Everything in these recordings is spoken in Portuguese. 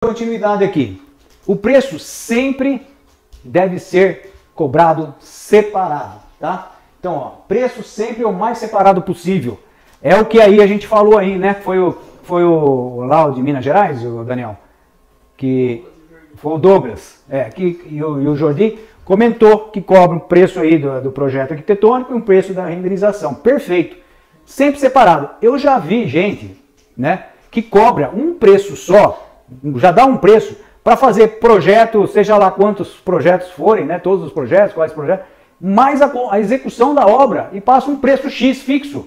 Continuidade aqui. O preço sempre deve ser cobrado separado, tá? Então, ó, preço sempre o mais separado possível. É o que aí a gente falou aí, né? Foi o lá de Minas Gerais, o Daniel, que foi o Douglas, e o Jordi comentou que cobra um preço aí do projeto arquitetônico e um preço da renderização. Perfeito. Sempre separado. Eu já vi gente, né, que cobra um preço só, já dá um preço para fazer projeto, seja lá quantos projetos forem, né, todos os projetos, quais projetos, mais a execução da obra e passa um preço X fixo.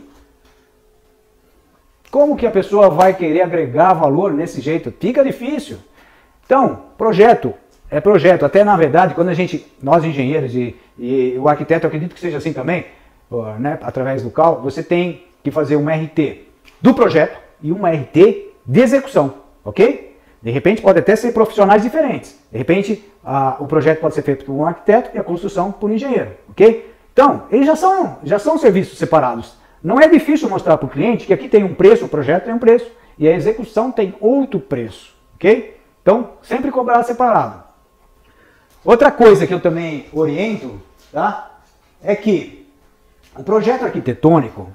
Como que a pessoa vai querer agregar valor nesse jeito? Fica difícil. Então, projeto é projeto. Até na verdade, quando nós engenheiros e o arquiteto, eu acredito que seja assim também, né, através do CAL, você tem que fazer uma RT do projeto e uma RT de execução, ok? De repente pode até ser profissionais diferentes. De repente o projeto pode ser feito por um arquiteto e a construção por um engenheiro, ok? Então, eles já são serviços separados. Não é difícil mostrar para o cliente que aqui tem um preço, o projeto tem um preço e a execução tem outro preço, ok? Então, sempre cobrar separado. Outra coisa que eu também oriento, tá, é que o projeto arquitetônico,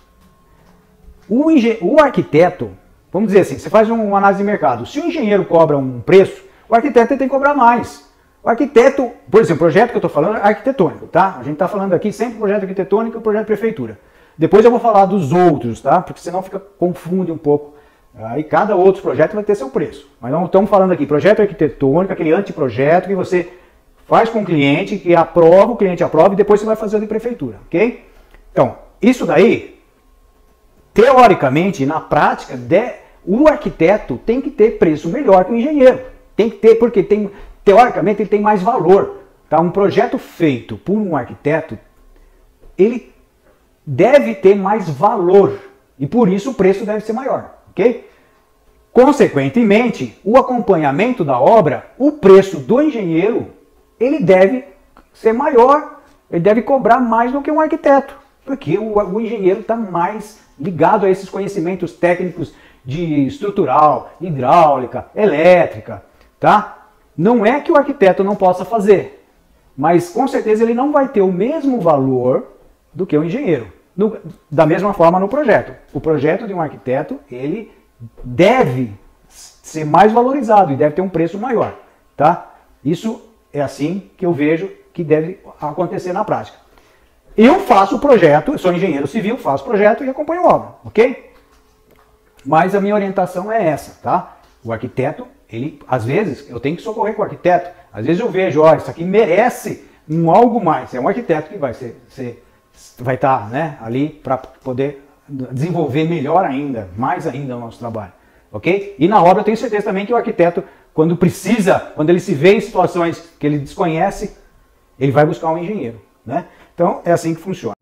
o arquiteto, vamos dizer assim, você faz uma análise de mercado. Se o engenheiro cobra um preço, o arquiteto tem que cobrar mais. O arquiteto, por exemplo, o projeto que eu estou falando é arquitetônico, tá? A gente está falando aqui sempre projeto arquitetônico e projeto de prefeitura. Depois eu vou falar dos outros, tá? Porque senão confunde um pouco. Aí cada outro projeto vai ter seu preço. Mas não estamos falando aqui projeto arquitetônico, aquele anteprojeto que você faz com o cliente, que aprova, o cliente aprova e depois você vai fazer o de prefeitura, ok? Então, isso daí, teoricamente, na prática, o arquiteto tem que ter preço melhor que o engenheiro. Tem que ter, porque teoricamente ele tem mais valor. Tá? Um projeto feito por um arquiteto, ele deve ter mais valor. E por isso o preço deve ser maior. Ok? Consequentemente, o acompanhamento da obra, o preço do engenheiro, ele deve ser maior, ele deve cobrar mais do que um arquiteto, porque o engenheiro está mais ligado a esses conhecimentos técnicos de estrutural, hidráulica, elétrica, tá? Não é que o arquiteto não possa fazer, mas com certeza ele não vai ter o mesmo valor do que o engenheiro. Da mesma forma no projeto. O projeto de um arquiteto, ele deve ser mais valorizado e deve ter um preço maior, tá? Isso é assim que eu vejo que deve acontecer na prática. Eu faço o projeto, eu sou engenheiro civil, faço o projeto e acompanho a obra, ok? Mas a minha orientação é essa, tá? O arquiteto, às vezes, eu tenho que socorrer com o arquiteto. Às vezes eu vejo, ó, isso aqui merece algo mais. É um arquiteto que vai estar, né, ali para poder desenvolver melhor ainda, mais ainda o nosso trabalho, ok? E na obra eu tenho certeza também que o arquiteto, quando ele se vê em situações que ele desconhece, ele vai buscar um engenheiro, né? Então é assim que funciona.